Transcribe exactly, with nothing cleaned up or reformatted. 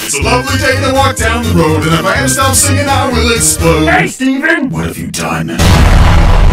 It's a lovely day to walk down the road, and if I ever stop singing, I will explode. Hey, Steven! What have you done?